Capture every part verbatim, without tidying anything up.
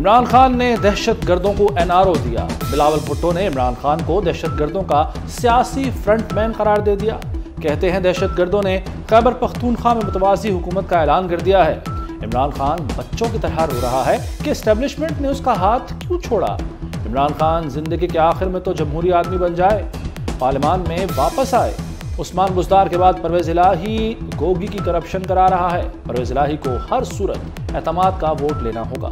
इमरान खान ने दहशत गर्दों को एन आर ओ दिया। बिलावल भुट्टो ने इमरान खान को दहशत गर्दों का सियासी फ्रंटमैन करार दे दिया। कहते हैं दहशत गर्दों ने खैबर पख्तूनख्वा में मुतवाज़ी हुकूमत का ऐलान कर दिया है। इमरान खान बच्चों की तरह रो रहा है कि इस्टेब्लिशमेंट ने उसका हाथ क्यों छोड़ा। इमरान खान जिंदगी के आखिर में तो जमहूरी आदमी बन जाए, पार्लियामान में वापस आए। उस्मान बुज़दार के बाद परवेज़ इलाही गोगी की करप्शन करा रहा है। परवेज़ इलाही को हर सूरत एतमाद का वोट लेना होगा।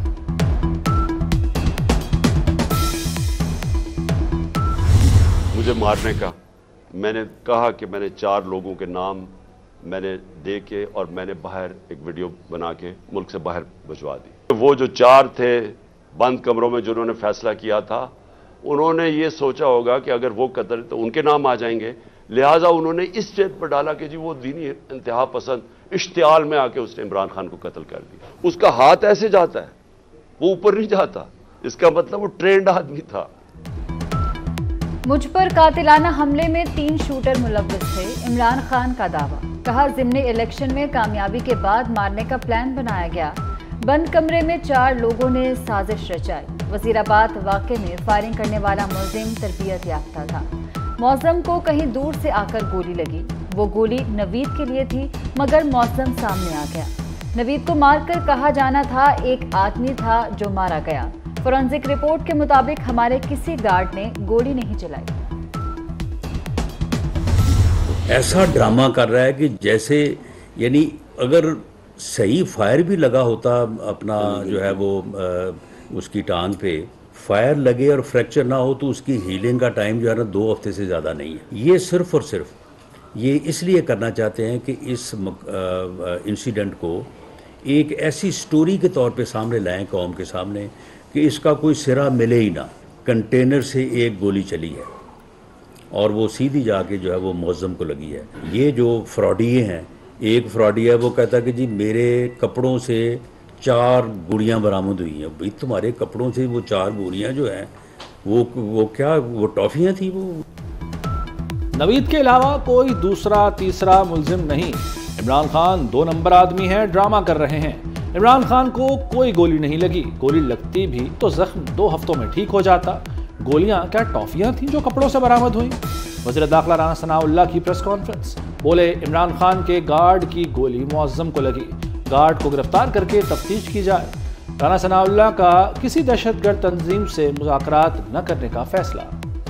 मुझे मारने का, मैंने कहा कि मैंने चार लोगों के नाम मैंने दे के और मैंने बाहर एक वीडियो बना के मुल्क से बाहर भिजवा दी। वो जो चार थे बंद कमरों में जिन्होंने फैसला किया था, उन्होंने ये सोचा होगा कि अगर वो कत्ल तो उनके नाम आ जाएंगे, लिहाजा उन्होंने इस चेत पर डाला कि जी वो दीनी इंतहा पसंद इश्तियाल में आके उसने इमरान खान को कत्ल कर दिया। उसका हाथ ऐसे जाता है, वो ऊपर नहीं जाता, इसका मतलब वो ट्रेंड आदमी था। मुझ पर कातिलाना हमले में तीन शूटर मुलव्वस थे, इमरान खान का दावा। कहा ज़िमनी इलेक्शन में कामयाबी के बाद मारने का प्लान बनाया गया। बंद कमरे में चार लोगों ने साजिश रचाई। वजीराबाद वाक़े में फायरिंग करने वाला मुलजिम तरबियत याफ्ता था। मौज़म को कहीं दूर से आकर गोली लगी। वो गोली नवीद के लिए थी, मगर मौज़म सामने आ गया। नवीद को मारकर कहा जाना था एक आदमी था जो मारा गया। फोरेंसिक रिपोर्ट के मुताबिक हमारे किसी गार्ड ने गोली नहीं चलाई। ऐसा ड्रामा कर रहा है कि जैसे यानी अगर सही फायर भी लगा होता, अपना जो है वो आ, उसकी टांग पे फायर लगे और फ्रैक्चर ना हो तो उसकी हीलिंग का टाइम जो है ना दो हफ्ते से ज़्यादा नहीं है। ये सिर्फ और सिर्फ ये इसलिए करना चाहते हैं कि इस इंसिडेंट को एक ऐसी स्टोरी के तौर पे सामने लाएं कौम के सामने कि इसका कोई सिरा मिले ही ना। कंटेनर से एक गोली चली है और वो सीधी जाके जो है वो मौज़म को लगी है। ये जो फ्रॉडिये हैं, एक फ्रॉडी है वो कहता कि जी मेरे कपड़ों से चार गुड़ियाँ बरामद हुई हैं। भाई तुम्हारे कपड़ों से वो चार गुड़ियाँ जो हैं वो वो क्या वो टॉफ़ियाँ थी वो। नवीद के अलावा कोई दूसरा तीसरा मुलजिम नहीं। इमरान खान दो नंबर आदमी हैं, ड्रामा कर रहे हैं। इमरान खान को कोई गोली नहीं लगी, गोली लगती भी तो जख्म दो हफ्तों में ठीक हो जाता। गोलियां क्या टॉफियां थीं जो कपड़ों से बरामद हुई। वज़ीर दाखिला राना सनाउल्लाह की प्रेस कॉन्फ्रेंस, बोले इमरान खान के गार्ड की गोली मुअज्जम को लगी, गार्ड को गिरफ्तार करके तफ्तीश की जाए। राना सनाउल्लाह का किसी दहशतगर्द तंजीम से मुज़ाकरात न करने का फैसला।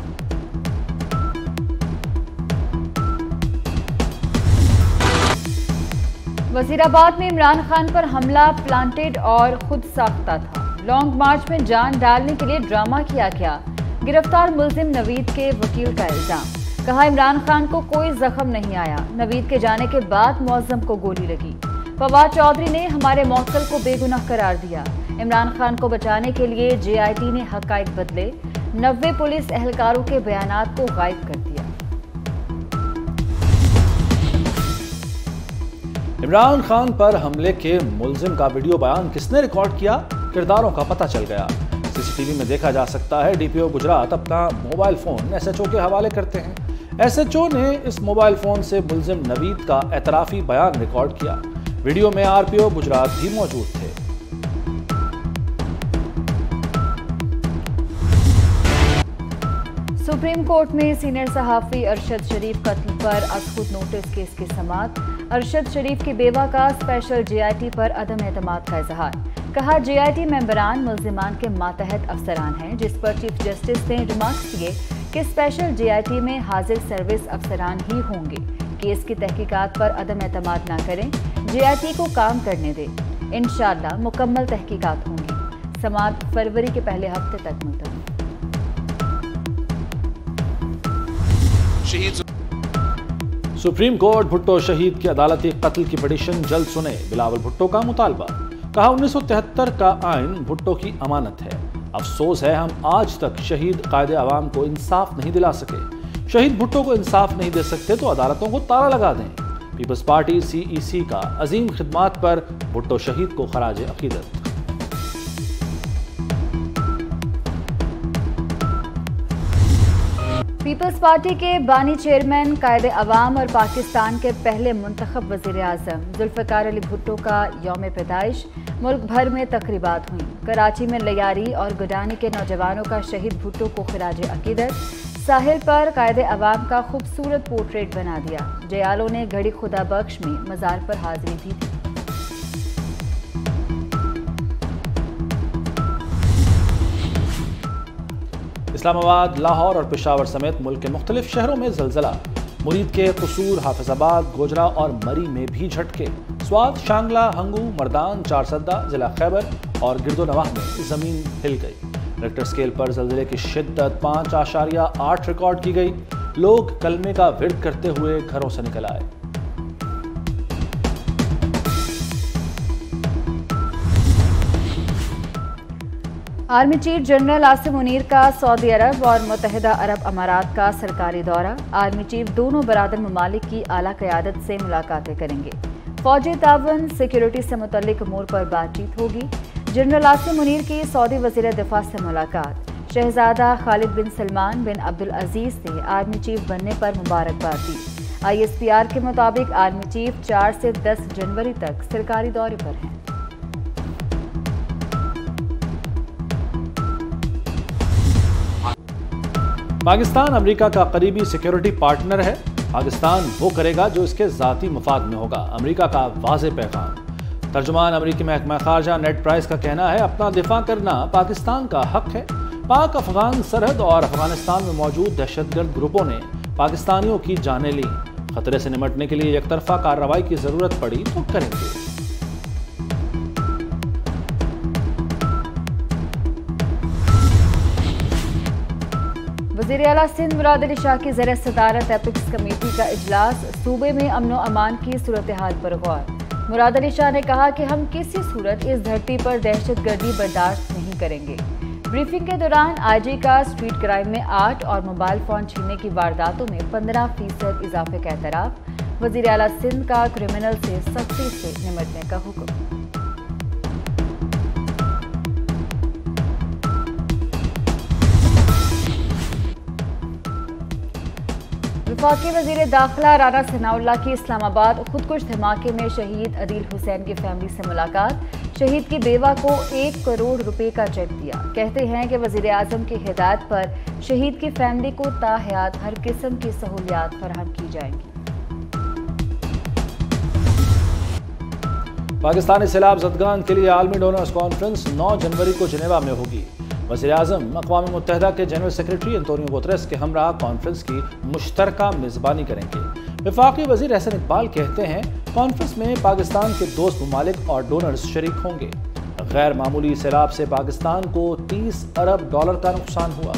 वजीराबाद में इमरान खान पर हमला प्लांटेड और खुद साख्ता था। लॉन्ग मार्च में जान डालने के लिए ड्रामा किया गया। गिरफ्तार मुलजिम नवीद के वकील का इल्जाम। कहा इमरान खान को कोई जख्म नहीं आया। नवीद के जाने के बाद मुअज्जम को गोली लगी। फवाद चौधरी ने हमारे मौक्कल को बेगुनाह करार दिया। इमरान खान को बचाने के लिए जे आई टी ने हकाइक बदले। नब्बे पुलिस एहलकारों के बयानात को गायब कर दिया। इमरान खान पर हमले के मुलजिम का वीडियो बयान किसने रिकॉर्ड किया, किरदारों का पता चल गया। सीसीटीवी में देखा जा सकता है। डीपीओ गुजरात अपना मोबाइल फोन एसएचओ के हवाले करते हैं। एसएचओ ने इस मोबाइल फोन से मुलजिम नवीद का एतराफी बयान रिकॉर्ड किया। वीडियो में आरपीओ गुजरात भी मौजूद थे। सुप्रीम कोर्ट में सीनियर सहाफ़ी अरशद शरीफ कत्ल पर अखुद नोटिस केस की समाअत। अरशद शरीफ की बेवा का स्पेशल जे आई टी पर अदम एतमाद का इजहार। कहा जे आई टी मेंबरान मुल्जिमान के मातहत अफसरान हैं, जिस पर चीफ जस्टिस ने रिमार्क्स किए कि स्पेशल जे आई टी में हाजिर सर्विस अफसरान ही होंगे। केस की तहकीकात पर अदम एतमाद न करें, जे आई टी को काम करने दें। इंशाअल्लाह मुकम्मल तहकीकात होंगी। समाअत फरवरी के पहले हफ्ते तक मुलतवी। सुप्रीम कोर्ट भुट्टो शहीद की अदालती कत्ल की पिटीशन जल्द सुने, बिलावल भुट्टो का मुतालबा। कहा उन्नीस सौ तिहत्तर का आइन भुट्टो की अमानत है। अफसोस है हम आज तक शहीद कायदे अवाम को इंसाफ नहीं दिला सके। शहीद भुट्टो को इंसाफ नहीं दे सकते तो अदालतों को ताला लगा दें। पीपल्स पार्टी सी ई सी का अजीम खिदमात पर भुट्टो शहीद को खराज अकीदत। पीपल्स पार्टी के बानी चेयरमैन, कायदे अवाम और पाकिस्तान के पहले मुंतखब वज़ीर आज़म जुल्फ़िकार अली भुट्टो का यौम पैदाइश। मुल्क भर में तकरीबात हुई। कराची में लियारी और गुडानी के नौजवानों का शहीद भुट्टो को खिराज अकीदत। साहिल पर कायदे अवाम का खूबसूरत पोर्ट्रेट बना दिया। जयालों ने घड़ी खुदा बख्श में मजार पर हाजिरी दी थी। इस्लामाबाद, लाहौर और पेशावर समेत मुल्क के मुख्तलिफ शहरों में जलजला। मुरीद के कसूर, हाफिजाबाद, गोजरा और मरी में भी झटके। स्वात, शांगला, हंगू, मर्दान, चारसद्दा, जिला खैबर और गिरदोनवाह में जमीन हिल गई। रिक्टर स्केल पर जलजले की शिद्दत पाँच आशारिया आठ रिकॉर्ड की गई। लोग कलमे का विर्द करते हुए घरों से निकल आए। Army chief general Asim Munir का सऊदी अरब और मुत्तहिदा अरब अमारात का सरकारी दौरा। आर्मी चीफ दोनों बरादर ममालिक की आला क़यादत से मुलाकातें करेंगे। फौजी तावन, सिक्योरिटी से मुतल्लिक अमूर पर बातचीत होगी। जनरल आसिम मुनीर की सऊदी वज़ीर दिफा से मुलाकात। शहजादा खालिद बिन सलमान बिन अब्दुल अजीज ने आर्मी चीफ बनने पर मुबारकबाद दी। आई एस पी आर के मुताबिक आर्मी चीफ चार से दस जनवरी तक सरकारी दौरे पर हैं। पाकिस्तान अमेरिका का करीबी सिक्योरिटी पार्टनर है। पाकिस्तान वो करेगा जो इसके ज़ाती मफाद में होगा, अमेरिका का वाज़ेह पैगाम। तर्जुमान अमेरिकी महकमा खारजा नेड प्राइस का कहना है, अपना दिफा करना पाकिस्तान का हक है। पाक अफगान सरहद और अफगानिस्तान में मौजूद दहशतगर्द ग्रुपों ने पाकिस्तानियों की जानें ली। खतरे से निमटने के लिए एकतरफा कार्रवाई की जरूरत पड़ी तो करेंगे। वज़ीर आला सिंध मुराद अली शाह की ज़ेर सदारत एपिक्स कमेटी का इजलास। सूबे में अमन व अमान की सूरत हाल पर गौर। मुराद अली शाह ने कहा कि हम किसी सूरत इस धरती पर दहशत गर्दी बर्दाश्त नहीं करेंगे। ब्रीफिंग के दौरान आई जी का स्ट्रीट क्राइम में आठ और मोबाइल फोन छीनने की वारदातों में पंद्रह फीसद इजाफे का एतराफ़। वज़ीर आला सिंध का क्रिमिनल से सख्ती से निमटने का हुक्म। वफाकी वज़ीर दाखिला राना सनाउल्लाह की इस्लामाबाद खुदकुश धमाके में शहीद अदील हुसैन की फैमिली से मुलाकात। शहीद की बेवा को एक करोड़ रुपए का चेक दिया। कहते हैं कि वज़ीर आज़म की हिदायत पर शहीद की फैमिली को ताहयात हर किस्म की सहूलियात फराहम की जाएंगी। पाकिस्तानी सैलाब ज़दगान के लिए आलमी डोनर्स कॉन्फ्रेंस नौ जनवरी को जिनेवा में होगी। वज़ीर आज़म अक़वाम मुत्तहिदा के जनरल सेक्रेटरी एंटोनियो गुतरेस के हमरा कॉन्फ्रेंस की मुश्तरका मेज़बानी करेंगे। वफाकी वज़ीर एहसन इकबाल कहते हैं, कॉन्फ्रेंस में पाकिस्तान के दोस्त ममालिक और डोनर्स शरीक होंगे। गैर मामूली सैलाब से पाकिस्तान को तीस अरब डॉलर का नुकसान हुआ।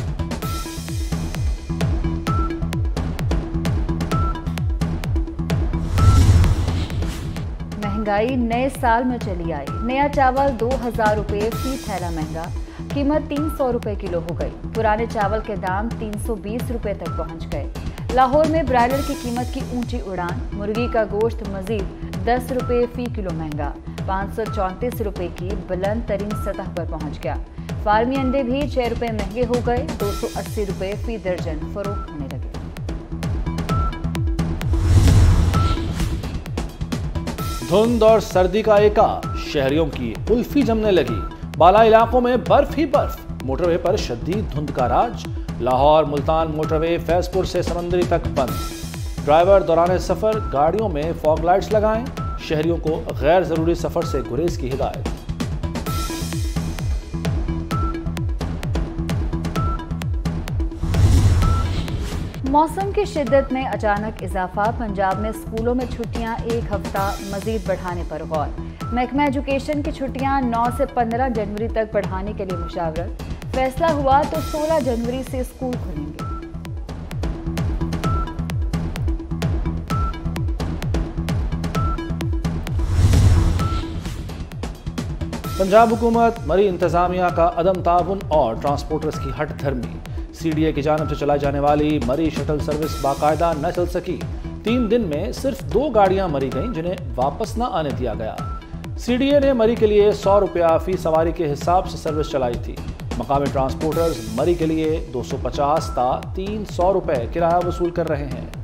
महंगाई नए साल में चली आई। नया चावल दो हजार रुपये फी थैला महंगा। कीमत तीन सौ रुपये किलो हो गई। पुराने चावल के दाम तीन सौ बीस रुपये तक पहुंच गए। लाहौर में ब्रायलर की कीमत की ऊंची उड़ान। मुर्गी का गोश्त मजीद दस रुपये फी किलो महंगा। पाँच सौ चौंतीस रुपये की बुलंद तरीन सतह पर पहुंच गया। फार्मी अंडे भी छह रुपये महंगे हो गए। दो सौ अस्सी रुपये फी दर्जन फरोख्त होने लगे। धुंध और सर्दी का एका, शहरियों की कुल्फी जमने लगी। बाला इलाकों में बर्फ ही बर्फ। मोटरवे पर शदीद धुंध का राज। लाहौर मुल्तान मोटरवे फैजपुर से समंदरी तक बंद। ड्राइवर दौरान सफर गाड़ियों में फॉग लाइट्स लगाएं। शहरियों को गैर जरूरी सफर से गुरेज की हिदायत। मौसम की शिद्दत में अचानक इजाफा। पंजाब में स्कूलों में छुट्टियां एक हफ्ता मजीद बढ़ाने पर गौर। महकमा एजुकेशन की छुट्टियां नौ से पंद्रह जनवरी तक बढ़ाने के लिए मुशावरत। फैसला हुआ तो सोलह जनवरी से स्कूल खुलेंगे। पंजाब हुकूमत मरी इंतजामिया का अदम ताउन और ट्रांसपोर्टर्स की हट धर्मी। सी डी ए की जानब से चलाई जाने वाली मरी शटल सर्विस बाकायदा न चल सकी। तीन दिन में सिर्फ दो गाड़ियां मरी गईं जिन्हें वापस न आने दिया गया। सी डी ए ने मरी के लिए सौ रुपया फी सवारी के हिसाब से सर्विस चलाई थी। मकामी ट्रांसपोर्टर्स मरी के लिए दो सौ पचास ता तीन सौ रुपये किराया वसूल कर रहे हैं।